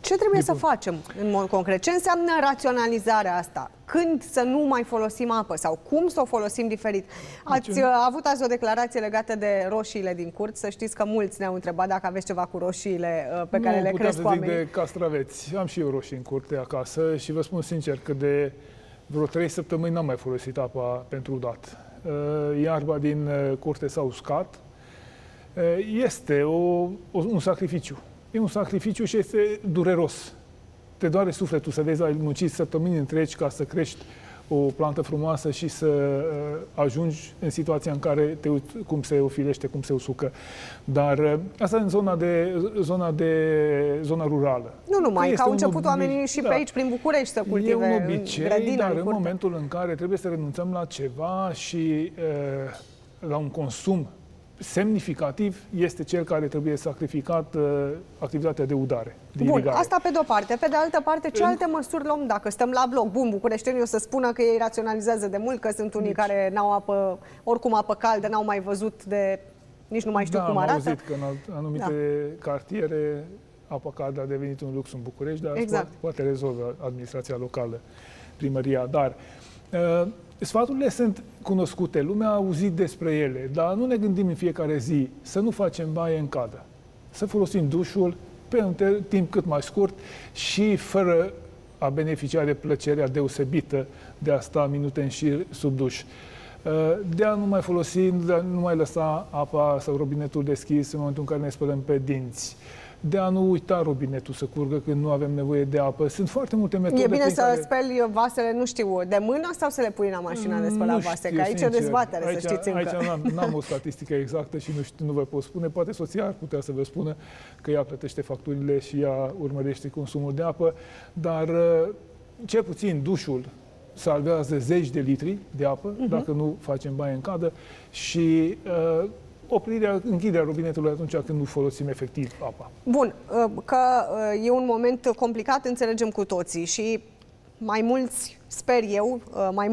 Ce trebuie să facem în mod concret? Ce înseamnă raționalizarea asta? Când să nu mai folosim apă sau cum să o folosim diferit? Ați avut azi o declarație legată de roșiile din curți. Să știți că mulți ne-au întrebat dacă aveți ceva cu roșiile pe care le cresc oamenii. Nu, puteam să zic de castraveți. Am și eu roșii în curte acasă și vă spun sincer că de vreo 3 săptămâni n-am mai folosit apa pentru udat. Iarba din curte s-a uscat. Este un sacrificiu. E un sacrificiu și este dureros. Te doare sufletul să vezi, ai muncit săptămâni întregi ca să crești o plantă frumoasă și să ajungi în situația în care te uiți cum se ofilește, cum se usucă. Dar asta în zona rurală. Nu numai, că au început oamenii și pe aici, prin București, să cultive e un obicei, grădină, dar în momentul în care trebuie să renunțăm la ceva și la un consum semnificativ, este cel care trebuie sacrificat activitatea de udare. Bun, asta pe de-o parte. Pe de altă parte, ce alte măsuri luăm dacă stăm la bloc? Bun, bucureștenii o să spună că ei raționalizează de mult, că sunt unii care n-au apă, oricum apă caldă, n-au mai văzut de... nici nu mai știu cum arată. Am auzit că în anumite cartiere apa caldă a devenit un lux în București, dar poate rezolvă administrația locală, primăria. Dar sfaturile sunt cunoscute, lumea a auzit despre ele, dar nu ne gândim în fiecare zi să nu facem baie în cadă. Să folosim dușul pe un timp cât mai scurt și fără a beneficia de plăcerea deosebită de a sta minute în șir sub duș. De a nu mai folosi, de a nu mai lăsa apa sau robinetul deschis în momentul în care ne spălăm pe dinți. De a nu uita robinetul să curgă când nu avem nevoie de apă. Sunt foarte multe metode. E bine să speli vasele, nu știu, de mână sau să le pui în mașina de spălat vase? Că aici e o dezbatere, aici, să știți încă. Aici n-am o statistică exactă și nu vă pot spune. Poate soția ar putea să vă spună că ea plătește facturile și ea urmărește consumul de apă, dar cel puțin dușul salvează zeci de litri de apă, dacă nu facem baie în cadă și închiderea robinetului atunci când nu folosim efectiv apa. Bun, că e un moment complicat, înțelegem cu toții și mai mulți, sper eu,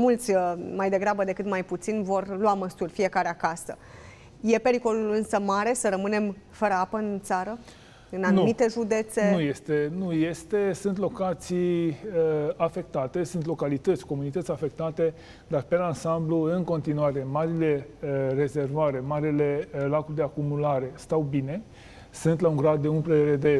mai degrabă decât mai puțin, vor lua măsuri fiecare acasă. E pericolul însă mare să rămânem fără apă în țară? În anumite județe? Nu este. Sunt locații afectate, sunt localități, comunități afectate, dar pe ansamblu, în continuare, marile rezervoare, marile lacuri de acumulare stau bine. Sunt la un grad de umplere de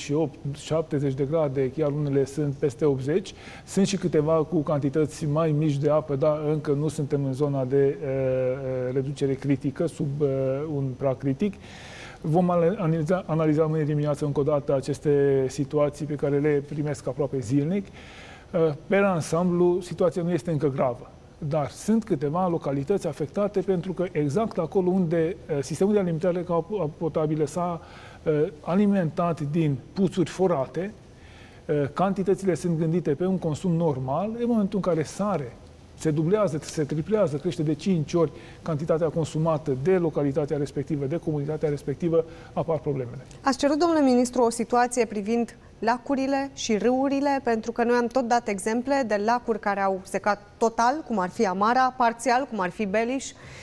68-70 de grade, chiar unele sunt peste 80. Sunt și câteva cu cantități mai mici de apă, dar încă nu suntem în zona de reducere critică, sub un prag critic. Vom analiza mâine dimineață încă o dată aceste situații pe care le primesc aproape zilnic. Pe ansamblu, situația nu este încă gravă, dar sunt câteva localități afectate pentru că exact acolo unde sistemul de alimentare potabilă s-a alimentat din puțuri forate, cantitățile sunt gândite pe un consum normal, în momentul în care sare, se dublează, se triplează, crește de 5 ori cantitatea consumată de localitatea respectivă, de comunitatea respectivă, apar problemele. Ați cerut, domnule ministru, o situație privind lacurile și râurile, pentru că noi am tot dat exemple de lacuri care au secat total, cum ar fi Amara, parțial, cum ar fi Beliș,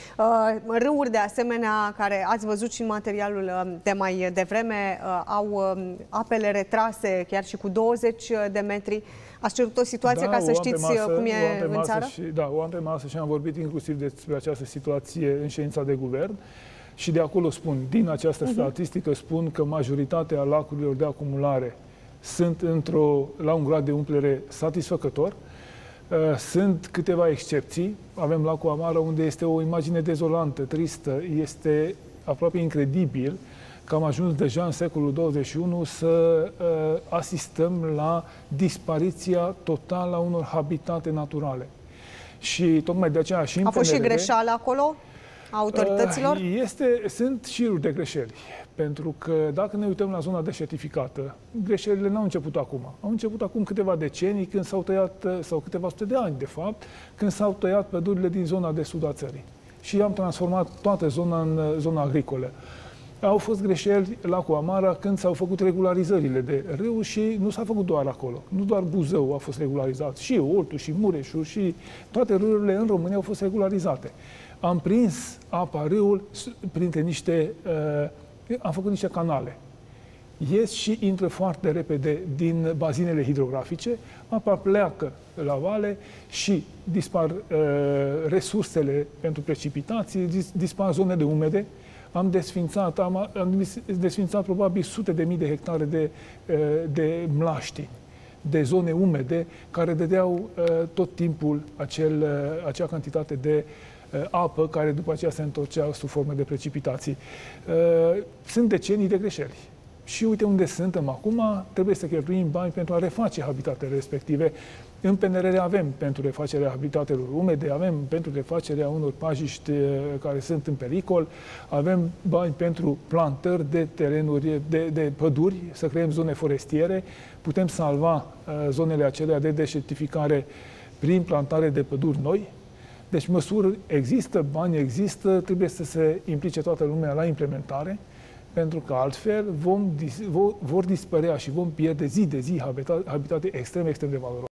râuri de asemenea, care ați văzut și în materialul de mai devreme, au apele retrase chiar și cu 20 de metri. Ați cerut o situație ca să știți cum e în țară? O am pe masă și am vorbit inclusiv despre această situație în ședința de guvern și de acolo spun, din această statistică spun că majoritatea lacurilor de acumulare sunt la un grad de umplere satisfăcător. Sunt câteva excepții. Avem lacul Amara, unde este o imagine dezolantă, tristă. Este aproape incredibil că am ajuns deja în secolul 21 să asistăm la dispariția totală a unor habitate naturale. Și tocmai de aceea și în PNRR... A fost și greșeală acolo a autorităților? Sunt șiruri de greșeli. Pentru că dacă ne uităm la zona deșertificată, greșelile n-au început acum. Au început acum câteva decenii, când s-au tăiat, sau câteva sute de ani, de fapt, când s-au tăiat pădurile din zona de sud a țării. Și am transformat toată zona în zona agricolă. Au fost greșeli la Amara când s-au făcut regularizările de râu și nu s-a făcut doar acolo. Nu doar Buzău a fost regularizat, și Oltu, și Mureșul, și toate râurile în România au fost regularizate. Am prins apa râul printre am făcut niște canale. ies și intră foarte repede din bazinele hidrografice, apa pleacă la vale și dispar resursele pentru precipitații, dispar zonele umede. Am desfințat probabil sute de mii de hectare de mlaștini, de zone umede, care dădeau tot timpul acea cantitate de apă care după aceea se întorcea sub formă de precipitații. Sunt decenii de greșeli. Și uite unde suntem acum, trebuie să cheltuim bani pentru a reface habitatele respective. În PNRR avem pentru refacerea habitatelor umede, avem pentru refacerea unor pajiști care sunt în pericol, avem bani pentru plantări de terenuri, de păduri, să creăm zone forestiere, putem salva zonele acelea de deșertificare prin plantare de păduri noi. Deci măsuri există, bani există, trebuie să se implice toată lumea la implementare, pentru că altfel vor dispărea și vom pierde zi de zi habitate extrem de valoroase.